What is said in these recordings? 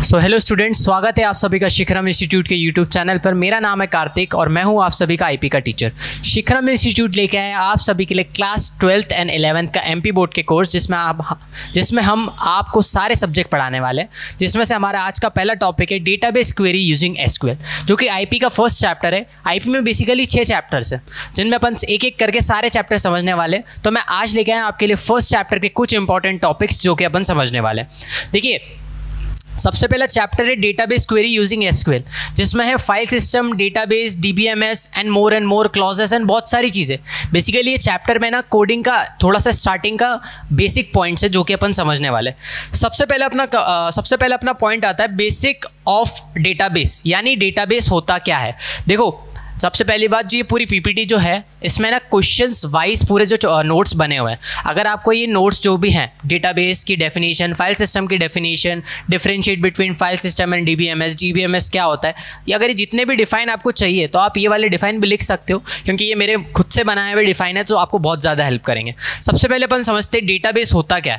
So hello students, स्वागत है आप सभी का शिखरम इंस्टीट्यूट के यूट्यूब चैनल पर। मेरा नाम है कार्तिक और मैं हूं आप सभी का आईपी का टीचर। शिखरम इंस्टीट्यूट लेके आए आप सभी के लिए क्लास 12th एंड 11th का एमपी बोर्ड के कोर्स, जिसमें हम आपको सारे सब्जेक्ट पढ़ाने वाले हैं। जिसमें से हमारा आज का पहला टॉपिक है डेटाबेस क्वेरी यूजिंग एसक्यूएल, जो कि आईपी का फर्स्ट चैप्टर है। आईपी में बेसिकली 6 चैप्टर्स हैं, जिनमें अपन एक एक करके सारे चैप्टर समझने वाले। तो मैं आज लेके आया आपके लिए फर्स्ट चैप्टर के कुछ इंपॉर्टेंट टॉपिक्स जो कि अपन समझने वाले। देखिए, सबसे पहला चैप्टर है डेटाबेस क्वेरी यूजिंग एसक्यूएल, जिसमें है file system, database, DBMS and more clauses and बहुत सारी चीज़ें। बेसिकली ये चैप्टर में ना कोडिंग का थोड़ा सा स्टार्टिंग का बेसिक पॉइंट्स है जो कि अपन समझने वाले। सबसे पहले अपना पॉइंट आता है बेसिक ऑफ डेटाबेस, यानी डेटाबेस होता क्या है। देखो, सबसे पहली बात, जो ये पूरी पीपीटी जो है इसमें ना क्वेश्चंस वाइज पूरे जो नोट्स बने हुए हैं। अगर आपको ये नोट्स जो भी हैं, डेटाबेस की डेफिनेशन, फाइल सिस्टम की definition, differentiate between file system and DBMS क्या होता है, ये अगर ये जितने भी डिफाइन आपको चाहिए तो आप ये वाले डिफाइन भी लिख सकते हो, क्योंकि ये मेरे खुद से बनाए हुए डिफाइन है, तो आपको बहुत ज़्यादा हेल्प करेंगे। सबसे पहले अपन समझते हैं डेटाबेस होता क्या है।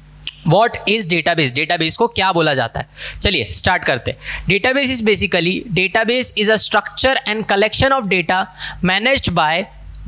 What is database? डेटाबेस को क्या बोला जाता है, चलिए स्टार्ट करते हैं। Database is basically, database is a structure and collection of data managed by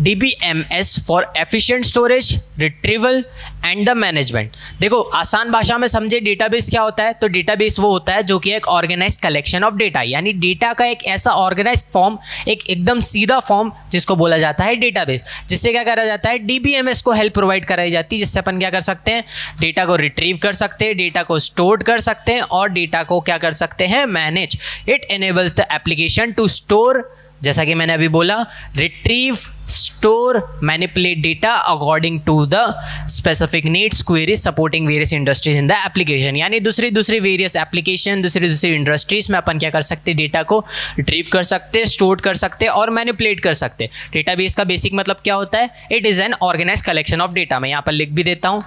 DBMS for efficient storage, retrieval and the management. देखो, आसान भाषा में समझे डेटाबेस क्या होता है, तो डेटाबेस वो होता है जो कि एक ऑर्गेनाइज कलेक्शन ऑफ डेटा, यानी डेटा का एक ऐसा ऑर्गेनाइज फॉर्म, एक एकदम सीधा फॉर्म, जिसको बोला जाता है डेटाबेस। जिससे क्या करा जाता है, DBMS को हेल्प प्रोवाइड कराई जाती है, जिससे अपन क्या कर सकते हैं, डेटा को रिट्रीव कर सकते हैं, डेटा को स्टोर कर सकते हैं और डेटा को क्या कर सकते हैं, manage. It enables the application to store, जैसा कि मैंने अभी बोला, retrieve, store, manipulate data according to the specific needs, queries supporting various industries in the application. यानी दूसरी वेरियस एप्लीकेशन, दूसरी इंडस्ट्रीज में अपन क्या कर सकते हैं, डेटा को रिट्रीव कर सकते हैं, स्टोर कर सकते हैं और मैनिपुलेट कर सकते हैं। डेटाबेस का बेसिक मतलब क्या होता है, it is an organize collection of data. मैं यहाँ पर लिख भी देता हूँ,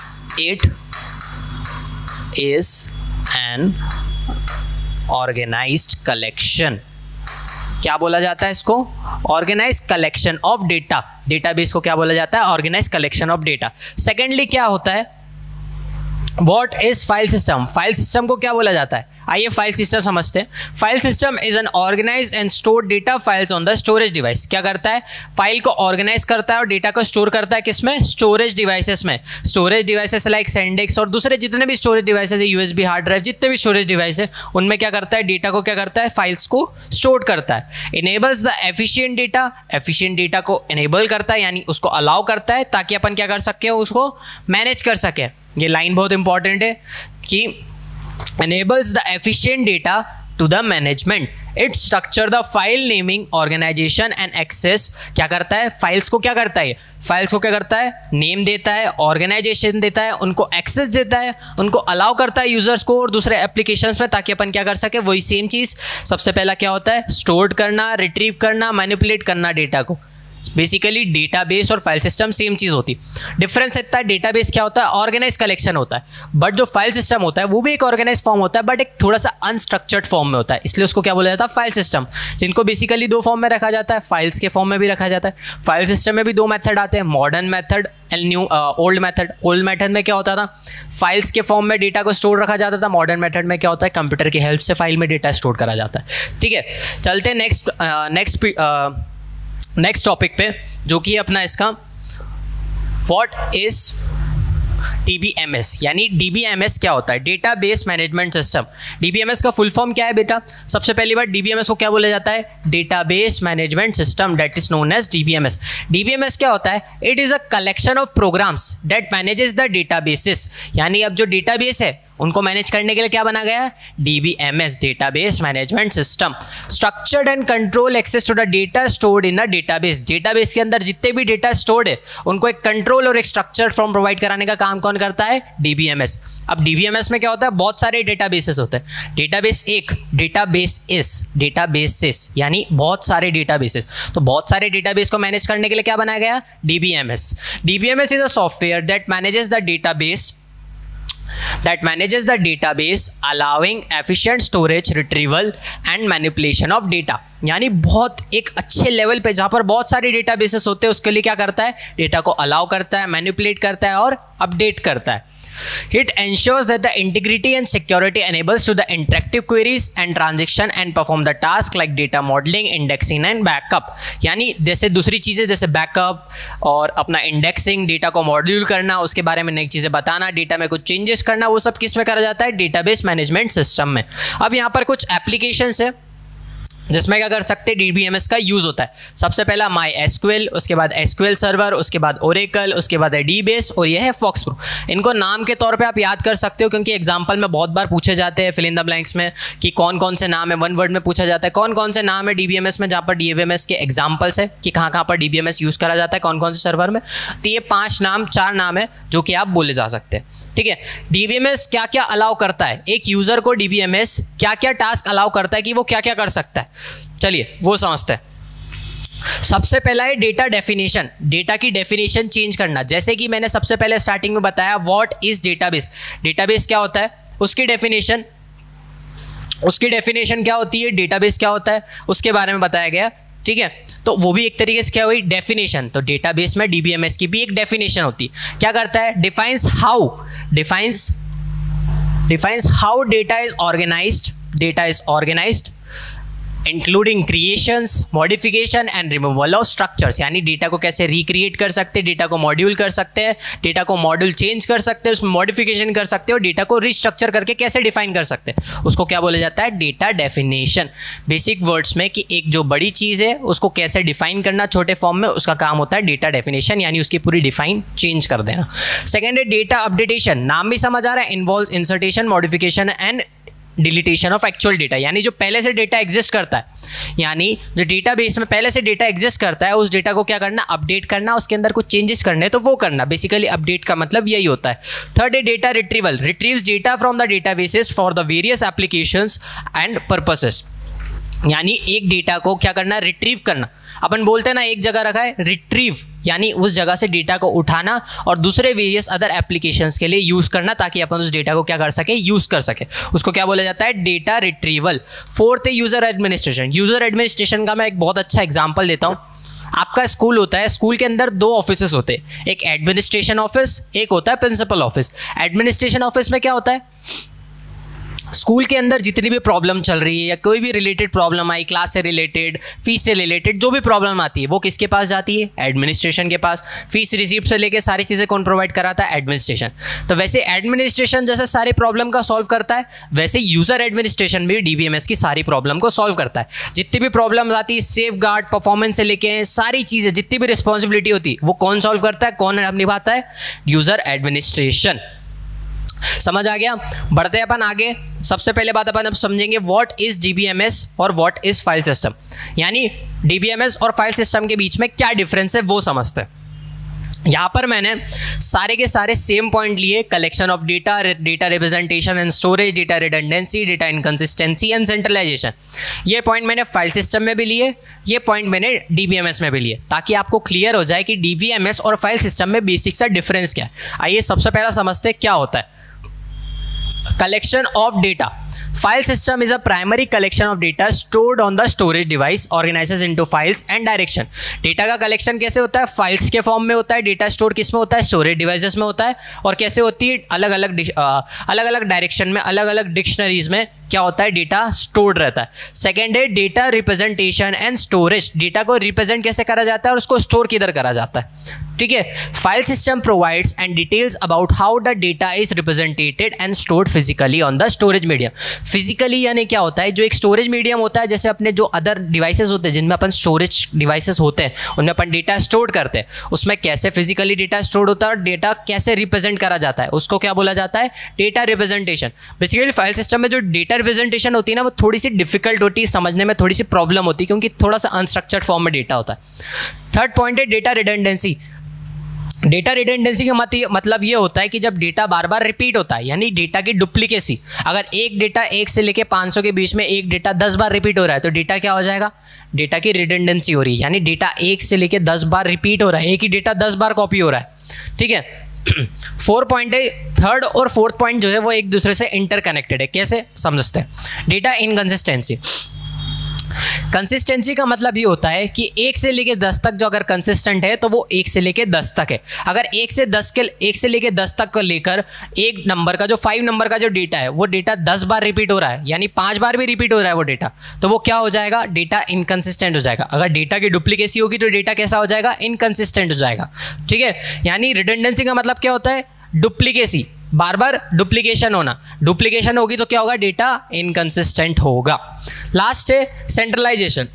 it is an organized collection. क्या बोला जाता है इसको, organize collection of data. Database को क्या बोला जाता है, organize collection of data. Secondly क्या होता है, what is file system. File system को क्या बोला जाता है, आइए फाइल सिस्टम समझते हैं। File system is an organize and store data files on the storage device. क्या करता है, फाइल को ऑर्गेनाइज करता है और डेटा को स्टोर करता है किसमें, स्टोरेज डिवाइसेस में। स्टोरेज डिवाइसेस लाइक सेंडेक्स और दूसरे जितने भी स्टोरेज डिवाइसेस है, यूएसबी हार्ड ड्राइव, जितने भी स्टोरेज डिवाइस है, उनमें क्या करता है, डेटा को क्या करता है, फाइल्स को स्टोर करता है। Enables the efficient data, efficient data को इनेबल करता है, यानी उसको अलाउ करता है ताकि अपन क्या कर सके, उसको मैनेज कर सके। ये लाइन बहुत इंपॉर्टेंट है कि enables the efficient data to the management. It structure the file naming, organization and access. क्या करता है, फाइल्स को क्या करता है, फाइल्स को क्या करता है, नेम देता है, ऑर्गेनाइजेशन देता है, उनको एक्सेस देता है, उनको अलाउ करता है यूजर्स को और दूसरे एप्लीकेशंस में, ताकि अपन क्या कर सके, वही सेम चीज़। सबसे पहला क्या होता है, स्टोर करना, रिट्रीव करना, मैनिपुलेट करना डेटा को। बेसिकली डेटाबेस और फाइल सिस्टम सेम चीज़ होती। डिफरेंस इतना है, डेटाबेस क्या होता है, ऑर्गेनाइज कलेक्शन होता है, बट जो फाइल सिस्टम होता है वो भी एक ऑर्गेनाइज फॉर्म होता है, बट एक थोड़ा सा अनस्ट्रक्चर्ड फॉर्म में होता है, इसलिए उसको क्या बोला जाता है, फाइल सिस्टम। जिनको बेसिकली 2 फॉर्म में रखा जाता है, फाइल्स के फॉर्म में भी रखा जाता है। फाइल सिस्टम में भी 2 मेथड आते हैं, modern method and old method. Old method में क्या होता था, फाइल्स के फॉर्म में डेटा को स्टोर रखा जाता था। मॉडर्न मेथड में क्या होता है, कंप्यूटर की हेल्प से फाइल में डेटा स्टोर करा जाता है। ठीक है, चलते नेक्स्ट टॉपिक पे, जो कि अपना इसका व्हाट इज DBMS, यानी DBMS क्या होता है, डेटाबेस मैनेजमेंट सिस्टम। DBMS का फुल फॉर्म क्या है बेटा, सबसे पहली बार DBMS को क्या बोला जाता है, database management system, that is known as DBMS। DBMS क्या होता है, it is a collection of programs that manages the databases. यानी अब जो डेटाबेस है उनको मैनेज करने के लिए क्या बना गया है, DBMS, database management system. Structured and control access to the data stored in a database. Database के अंदर जितने भी डेटा स्टोर्ड है उनको एक कंट्रोल और एक स्ट्रक्चर्ड फॉर्म प्रोवाइड कराने का काम कौन करता है, DBMS। अब DBMS में क्या होता है, बहुत सारे डेटाबेसेस होते हैं। डेटाबेस एक, डेटाबेसेस यानी बहुत सारे डेटाबेसेस। तो बहुत सारे डेटाबेस को मैनेज करने के लिए क्या बनाया गया, DBMS। DBMS is a software that manages the database allowing efficient storage, retrieval and manipulation of data। यानी बहुत एक अच्छे लेवल पे जहाँ पर बहुत सारे डेटाबेसेस होते हैं उसके लिए क्या करता है, डेटा को अलाउ करता है, मैनिपुलेट करता है और अपडेट करता है। It ensures that the integrity and security enables to the interactive queries and transaction and perform the task like data modeling, indexing and backup. यानी जैसे दूसरी चीज़ें जैसे बैकअप और अपना इंडेक्सिंग, डेटा को मॉड्यूल करना, उसके बारे में नई चीज़ें बताना, डेटा में कुछ चेंजेस करना, वो सब किस में करा जाता है? डेटाबेस मैनेजमेंट सिस्टम में। अब यहाँ पर कुछ एप्लीकेशंस है जिसमें क्या कर सकते हैं, DBMS का यूज़ होता है। सबसे पहला MySQL, उसके बाद SQL सर्वर, उसके बाद Oracle, उसके बाद है DBase और यह है FoxPro। इनको नाम के तौर पे आप याद कर सकते हो क्योंकि एग्जाम्पल में बहुत बार पूछे जाते हैं फिल इन द ब्लैंक्स में कि कौन कौन से नाम है, वन वर्ड में पूछा जाता है कौन कौन से नाम है DBMS में, जहाँ पर DBMS के एग्जाम्पल्स है कि कहाँ पर DBMS यूज़ करा जाता है कौन कौन से सर्वर में। तो ये 4 नाम है जो कि आप बोले जा सकते हैं, ठीक है। DBMS क्या क्या अलाउ करता है, एक यूज़र को DBMS क्या क्या टास्क अलाउ करता है कि वो क्या क्या कर सकता है, चलिए वो समझते हैं। सबसे पहला है डेटा डेफिनेशन, डेटा की डेफिनेशन चेंज करना। जैसे कि मैंने सबसे पहले स्टार्टिंग में बताया व्हाट इज डेटाबेस, डेटाबेस क्या होता है, उसकी डेफिनेशन क्या होती है, डेटाबेस क्या होता है उसके बारे में बताया गया, ठीक है। तो वो भी एक तरीके से क्या हुई, डेफिनेशन। तो डेटाबेस में DBMS की भी एक डेफिनेशन होती है। क्या करता है, defines how data is organized including creations, modification and removal of structures. यानी डेटा को कैसे रिक्रिएट कर सकते हैं, डेटा को मॉड्यूल कर सकते हैं, डेटा को मॉड्यूल चेंज कर सकते हैं, उसमें मॉडिफिकेशन कर सकते हैं और डेटा को रिस्ट्रक्चर करके कैसे डिफाइन कर सकते हैं, उसको क्या बोला जाता है, डेटा डेफिनेशन। बेसिक वर्ड्स में कि एक जो बड़ी चीज़ है उसको कैसे डिफाइन करना छोटे फॉर्म में, उसका काम होता है डेटा डेफिनेशन, यानी उसकी पूरी डिफाइन चेंज कर देना। सेकेंड है डेटा अपडेटेशन, नाम भी समझ आ रहा है, involves insertion, modification and deletion of actual data. यानी जो पहले से डेटा एग्जिस्ट करता है, यानी जो डेटाबेस में पहले से डेटा एग्जिस्ट करता है उस डेटा को क्या करना, अपडेट करना, उसके अंदर कुछ चेंजेस करने तो वो करना। बेसिकली अपडेट का मतलब यही होता है। थर्ड है data retrieval, retrieves data from the databases for the various applications and purposes. यानी एक डेटा को क्या करना, रिट्रीव करना। अपन बोलते हैं ना एक जगह रखा है, रिट्रीव यानी उस जगह से डेटा को उठाना और दूसरे वेरियस अदर एप्लीकेशंस के लिए यूज़ करना ताकि अपन उस डेटा को क्या कर सके, यूज़ कर सके, उसको क्या बोला जाता है, डेटा रिट्रीवल। फोर्थ है यूज़र एडमिनिस्ट्रेशन। यूज़र एडमिनिस्ट्रेशन का मैं एक बहुत अच्छा एग्जाम्पल देता हूँ। आपका स्कूल होता है, स्कूल के अंदर 2 ऑफिसेस होते हैं, एक एडमिनिस्ट्रेशन ऑफिस, एक होता है प्रिंसिपल ऑफिस। एडमिनिस्ट्रेशन ऑफिस में क्या होता है, स्कूल के अंदर जितनी भी प्रॉब्लम चल रही है या कोई भी रिलेटेड प्रॉब्लम आई, क्लास से रिलेटेड, फीस से रिलेटेड, जो भी प्रॉब्लम आती है वो किसके पास जाती है, एडमिनिस्ट्रेशन के पास। फीस रिसीप्ट से लेके सारी चीज़ें कौन प्रोवाइड कराता है, एडमिनिस्ट्रेशन। तो वैसे एडमिनिस्ट्रेशन जैसे सारे प्रॉब्लम का सॉल्व करता है, वैसे यूज़र एडमिनिस्ट्रेशन भी DBMS की सारी प्रॉब्लम को सॉल्व करता है। जितनी भी प्रॉब्लम आती है, सेफ गार्ड, परफॉर्मेंस से लेके सारी चीज़ें, जितनी भी रिस्पॉन्सिबिलिटी होती है वो कौन सॉल्व करता है, कौन निभाता है, यूज़र एडमिनिस्ट्रेशन। समझ आ गया। बढ़ते अपन आगे। सबसे पहले बात अपन अब समझेंगे व्हाट इज DBMS और व्हाट इज फाइल सिस्टम। यानी DBMS और फाइल सिस्टम के बीच में क्या डिफरेंस है वो समझते हैं। यहाँ पर मैंने सारे के सारे सेम पॉइंट लिए, collection of data, data representation and storage, data redundancy, data inconsistency and centralization. ये पॉइंट मैंने फाइल सिस्टम में भी लिए, ये पॉइंट मैंने DBMS में भी लिए, ताकि आपको क्लियर हो जाए कि DBMS और फाइल सिस्टम में बेसिक सा डिफरेंस क्या है। आइए सबसे पहला समझते हैं क्या होता है collection of data. File system is a primary collection of data stored on the storage device, organizes into files and direction. Data का कलेक्शन कैसे होता है, फाइल्स के फॉर्म में होता है। डेटा स्टोर किस में होता है, स्टोरेज डिवाइसेस में होता है। और कैसे होती है, अलग अलग डायरेक्शन में, अलग अलग डिक्शनरीज में क्या होता है, डेटा स्टोर्ड रहता है। सेकेंड है data representation and storage. Data को रिप्रेजेंट कैसे करा जाता है और उसको स्टोर किधर करा जाता है, ठीक है। File system provides and details about how the data is represented and stored physically on the storage medium. Physically यानी क्या होता है, जो एक स्टोरेज मीडियम होता है, जैसे अपने जो अदर डिवाइसेस होते हैं जिनमें अपन स्टोरेज डिवाइसेस होते हैं उनमें अपन डेटा स्टोर करते हैं, उसमें कैसे फिजिकली डेटा स्टोर होता है और डेटा कैसे रिप्रेजेंट करा जाता है, उसको क्या बोला जाता है, data representation. Basically file system में जो डेटा रिप्रेजेंटेशन होती है ना वो थोड़ी सी डिफिकल्ट होती है, समझने में थोड़ी सी प्रॉब्लम होती है क्योंकि थोड़ा सा अनस्ट्रक्चर्ड फॉर्म में डेटा होता है। थर्ड पॉइंट है डेटा रिडंडेंसी। डेटा रिडंडेंसी का मतलब ये होता है कि जब डेटा बार बार रिपीट होता है, यानी डेटा की डुप्लीकेसी। अगर एक डेटा 1 से लेके 500 के बीच में एक डेटा 10 बार रिपीट हो रहा है तो डेटा क्या हो जाएगा, डेटा की रिडंडेंसी हो रही है, यानी डेटा 1 से लेके 10 बार रिपीट हो रहा है, एक ही डेटा 10 बार कॉपी हो रहा है, ठीक है। 4 पॉइंट है, थर्ड और फोर्थ पॉइंट जो है वो एक दूसरे से इंटरकनेक्टेड है। कैसे समझते हैं, डेटा इनकंसिस्टेंसी। कंसिस्टेंसी का मतलब ये होता है कि 1 से लेके 10 तक जो अगर कंसिस्टेंट है तो वो 1 से लेके 10 तक है। अगर 1 से लेके 10 तक को लेकर एक नंबर का जो 5 नंबर का जो डेटा है वो डेटा 10 बार रिपीट हो रहा है, यानी 5 बार भी रिपीट हो रहा है वो डेटा, तो वो क्या हो जाएगा, डेटा इनकंसिस्टेंट हो जाएगा। अगर डेटा की डुप्लीकेसी होगी तो डेटा कैसा हो जाएगा, इनकंसिस्टेंट हो जाएगा। ठीक है, यानी रिडंडेंसी का मतलब क्या होता है, डुप्लीकेसी, बार बार डुप्लीकेशन होना। डुप्लीकेशन होगी तो क्या होगा, डेटा इनकंसिस्टेंट होगा। लास्ट है centralization.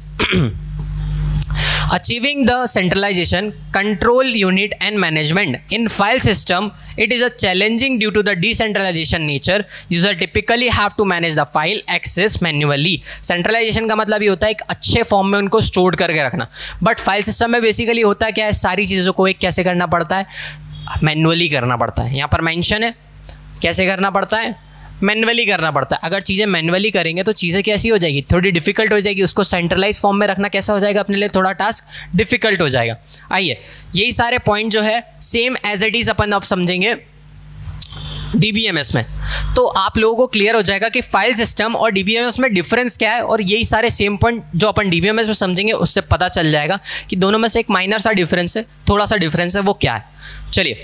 Achieving the centralization, control unit and management in file system, it is a challenging due to the decentralization nature. User typically have to manage the file access manually. Centralization का मतलब ये होता है एक अच्छे form में उनको store करके रखना, बट फाइल सिस्टम में बेसिकली होता है क्या है, सारी चीज़ों को एक कैसे करना पड़ता है, मैनुअली करना पड़ता है। यहाँ पर मेंशन है कैसे करना पड़ता है, मैनुअली करना पड़ता है। अगर चीज़ें मैनुअली करेंगे तो चीज़ें कैसी हो जाएगी, थोड़ी डिफिकल्ट हो जाएगी। उसको सेंट्रलाइज फॉर्म में रखना कैसा हो जाएगा, अपने लिए थोड़ा टास्क डिफिकल्ट हो जाएगा। आइए यही सारे पॉइंट जो है सेम एज इट इज़ अपन अब समझेंगे DBMS में, तो आप लोगों को क्लियर हो जाएगा कि फाइल सिस्टम और DBMS में डिफरेंस क्या है। और यही सारे सेम पॉइंट जो अपन DBMS में समझेंगे उससे पता चल जाएगा कि दोनों में से एक माइनर सा डिफरेंस है, थोड़ा सा डिफरेंस है, वो क्या है। चलिए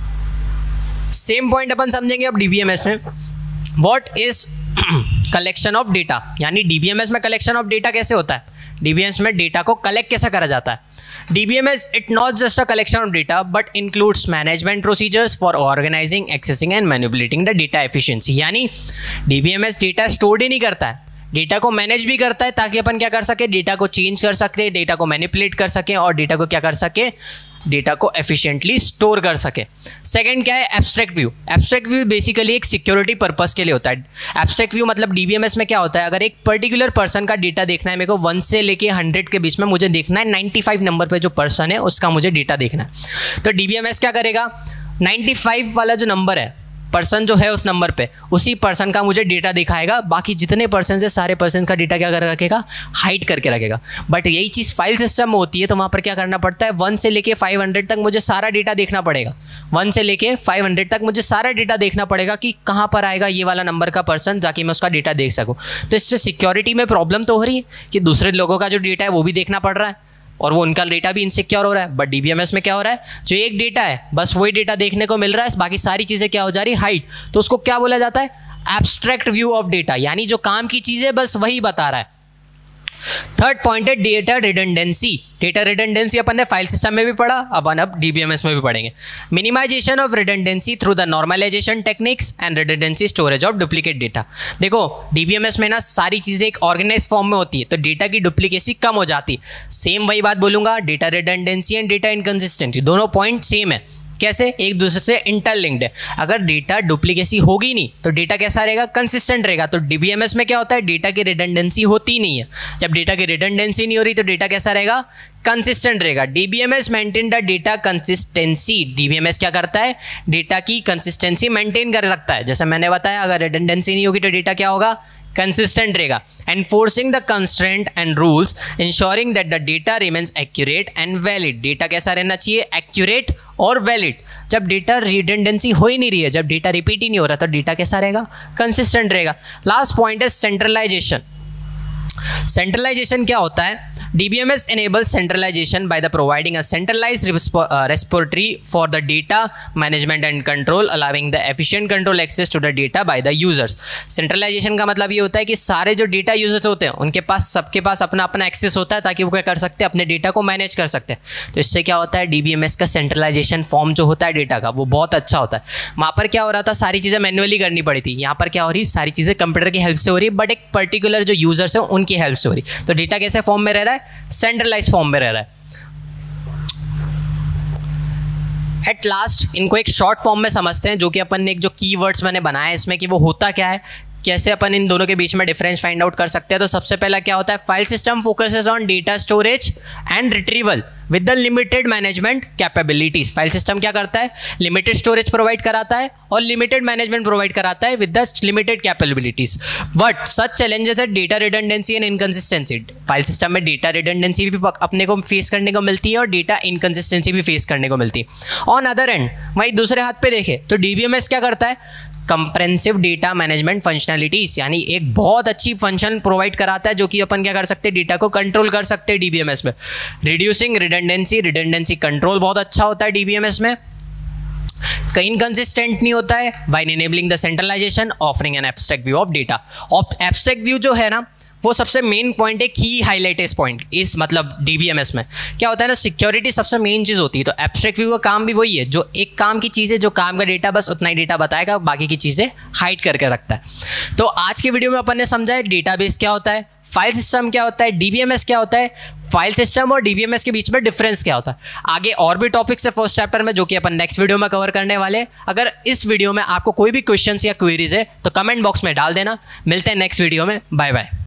सेम पॉइंट अपन समझेंगे अब DBMS में। What is collection of data, यानी DBMS में कलेक्शन ऑफ डेटा कैसे होता है, DBMS में डेटा को कलेक्ट कैसे करा जाता है। DBMS it not just a collection of data but includes management procedures for organizing, accessing and manipulating the data efficiency. यानी DBMS डेटा स्टोर ही नहीं करता है, डेटा को मैनेज भी करता है ताकि अपन क्या कर सके, डेटा को चेंज कर सके, डेटा को मैनिपुलेट कर सके और डेटा को क्या कर सके, डेटा को एफिशिएंटली स्टोर कर सके। सेकंड क्या है, abstract view. Abstract view basically एक सिक्योरिटी पर्पस के लिए होता है। एब्स्ट्रैक्ट व्यू मतलब DBMS में क्या होता है, अगर एक पर्टिकुलर पर्सन का डेटा देखना है, मेरे को 1 से लेके 100 के बीच में मुझे देखना है, 95 नंबर पे जो पर्सन है उसका मुझे डेटा देखना है, तो DBMS क्या करेगा, 95 वाला जो नंबर है, पर्सन जो है उस नंबर पे, उसी पर्सन का मुझे डेटा दिखाएगा। बाकी जितने पर्सन है सारे पर्सन का डेटा क्या कर रखेगा, हाइड करके रखेगा। बट यही चीज़ फाइल सिस्टम में होती है, तो वहाँ पर क्या करना पड़ता है, 1 से लेके 500 तक मुझे सारा डेटा देखना पड़ेगा। 1 से लेके 500 तक मुझे सारा डेटा देखना पड़ेगा कि कहाँ पर आएगा ये वाला नंबर का पर्सन, ताकि मैं उसका डेटा देख सकूँ। तो इससे सिक्योरिटी में प्रॉब्लम तो हो रही है कि दूसरे लोगों का जो डेटा है वो भी देखना पड़ रहा है और वो उनका डेटा भी इनसिक्योर हो रहा है। बट DBMS में क्या हो रहा है, जो एक डेटा है बस वही डेटा देखने को मिल रहा है, बाकी सारी चीज़ें क्या हो जा रही है, हाइड। तो उसको क्या बोला जाता है, एब्स्ट्रैक्ट व्यू ऑफ डेटा, यानी जो काम की चीज़ है बस वही बता रहा है। थर्ड पॉइंट है डेटा रिडंडेंसी। डेटा रिडंडेंसी अपन ने फाइल सिस्टम में भी पढ़ा, अपन अब DBMS में भी पढ़ेंगे। Minimization of redundancy through the normalization techniques and redundancy storage of duplicate data. देखो DBMS में ना सारी चीज़ें एक ऑर्गेनाइज फॉर्म में होती है, तो डेटा की डुप्लीकेसी कम हो जाती। सेम वही बात बोलूँगा, data redundancy and data inconsistency दोनों पॉइंट सेम है। कैसे, एक दूसरे से इंटरलिंक्ड है। अगर डेटा डुप्लीकेसी होगी नहीं तो डेटा कैसा रहेगा, कंसिस्टेंट रहेगा। तो DBMS में क्या होता है, डेटा की रिडंडेंसी होती नहीं है। जब डेटा की रिडंडेंसी नहीं हो रही तो डेटा कैसा रहेगा, कंसिस्टेंट रहेगा। DBMS maintain the data consistency. DBMS क्या करता है, डेटा की कंसिस्टेंसी मेंटेन कर रखता है। जैसे मैंने बताया, अगर रिडंडेंसी नहीं होगी तो डेटा क्या होगा, कंसिस्टेंट रहेगा। Enforcing the constraint and rules, ensuring that the data remains accurate and valid. Data कैसा रहना चाहिए, एक्यूरेट और वैलिड। जब डेटा रिडंडेंसी हो ही नहीं रही है, जब डेटा रिपीट ही नहीं हो रहा, तो डेटा कैसा रहेगा, कंसिस्टेंट रहेगा। लास्ट पॉइंट है सेंट्रलाइजेशन। सेंट्रलाइजेशन क्या होता है, DBMS enables centralization by the providing a centralized repository for the data management and control, allowing the efficient control access to the data by the users. Centralization का मतलब ये होता है कि सारे जो डेटा यूजर्स होते हैं उनके पास, सबके पास अपना अपना एक्सेस होता है, ताकि वो क्या कर सकते हैं, अपने डेटा को मैनेज कर सकते हैं। तो इससे क्या होता है, DBMS का सेंट्रलाइजेशन फॉर्म जो होता है डेटा का, वो बहुत अच्छा होता है। वहाँ पर क्या हो रहा था, सारी चीज़ें मैनुअली करनी पड़ी थी, यहाँ पर क्या हो रही, सारी चीज़ें कंप्यूटर की हेल्प से हो रही है, बट एक पर्टिकुलर जो यूजर्स हैं उनकी हेल्प से हो रही। तो डेटा कैसे फॉर्म में रह रहा है, सेंट्रलाइज फॉर्म में रह रहा है। एट लास्ट इनको एक शॉर्ट फॉर्म में समझते हैं, जो कि अपन ने एक जो कीवर्ड्स मैंने बनाया है इसमें, कि वो होता क्या है, कैसे अपन इन दोनों के बीच में डिफरेंस फाइंड आउट कर सकते हैं। तो सबसे पहला क्या होता है, file system focuses on data storage and retrieval with the limited management capabilities. File system क्या करता है, लिमिटेड स्टोरेज प्रोवाइड कराता है और लिमिटेड मैनेजमेंट प्रोवाइड कराता है with the limited capabilities. But such challenges है data redundancy and inconsistency. File system में डेटा रिडंडेंसी भी अपने को फेस करने को मिलती है और डेटा इनकंसिस्टेंसी भी फेस करने को मिलती है। ऑन अदर एंड, वहीं दूसरे हाथ पे देखें तो DBMS क्या करता है, कंप्रेहेंसिव डेटा मैनेजमेंट फंक्शनैलिटीज़, यानी एक बहुत अच्छी फंक्शन प्रोवाइड कराता है जो कि अपन क्या कर सकते हैं, डेटा को कंट्रोल कर सकते हैं डीबीएमएस में। रिड्यूसिंग रिडंडेंसी कंट्रोल बहुत अच्छा होता है डीबीएमएस में। कहीं इनकंसिस्टेंट नहीं होता है। While enabling the centralization, offering an abstract view of data. Abstract view जो है ना, वो सबसे मेन पॉइंट है, की हाईलाइट इस पॉइंट इस मतलब डीबीएमएस में क्या होता है ना, सिक्योरिटी सबसे मेन चीज़ होती है। तो एब्स्ट्रैक्ट व्यू का काम भी वही है, जो एक काम की चीज़ है, जो काम का डेटा बस उतना ही डेटा बताएगा, बाकी की चीज़ें हाइड करके रखता है। तो आज की वीडियो में अपन ने समझा है डेटाबेस क्या होता है, फाइल सिस्टम क्या होता है, डीबीएमएस क्या होता है, फाइल सिस्टम और डीबीएमएस के बीच में डिफरेंस क्या होता है। आगे और भी टॉपिक्स है फर्स्ट चैप्टर में, जो कि अपन नेक्स्ट वीडियो में कवर करने वाले हैं। अगर इस वीडियो में आपको कोई भी क्वेश्चंस या क्वेरीज है तो कमेंट बॉक्स में डाल देना। मिलते हैं नेक्स्ट वीडियो में, बाय बाय।